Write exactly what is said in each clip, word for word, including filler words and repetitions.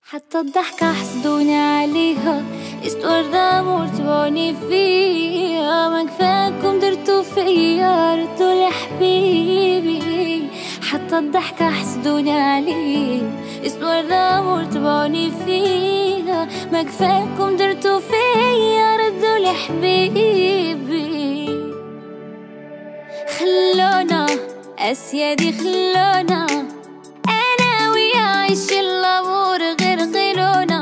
حتى الضحكة حسدوني عليها، قست وردة مرتبوني فيها، ما كفاكم درتو فيا ردولي حبيبي. حتى الضحكة حسدوني عليها، قست وردة مرتبوني فيها، ما كفاكم درتو فيا ردولي حبيبي. خلونا أسيادي خلونا أنا ويا عيش الأمور غير غيرونا.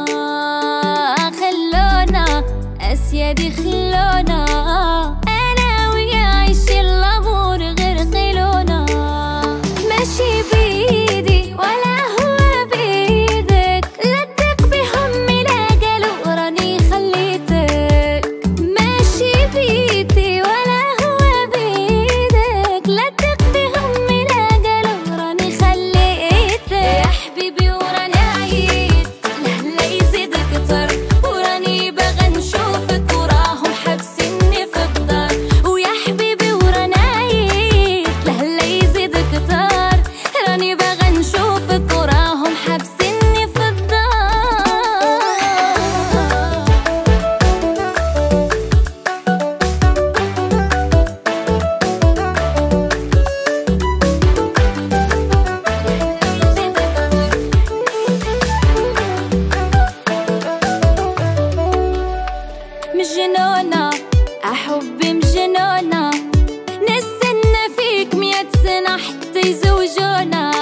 خلونا أسيادي خلونا أنا ويا عيش الأمور غير غيرونا. ماشي بيدي ولا هو بيدك، لا تثق بهمي لا قالوا راني خليتك. ماشي بيدي ولا هو بيدك، لا تثق بهمي لا قالوا راني خليتك. يا حبيبي وراني عييت لهلا يزيد كتر، وراني باغا نشوفك وراهم حابسيني في الدار. ويا حبيبي وراني عييت لهلا يزيد كتر، راني باغا نشوفك وراهم حابسيني في الدار. مجنونة أحبي مجنونة، نستنى فيك مية سنة حتى يزوجونا.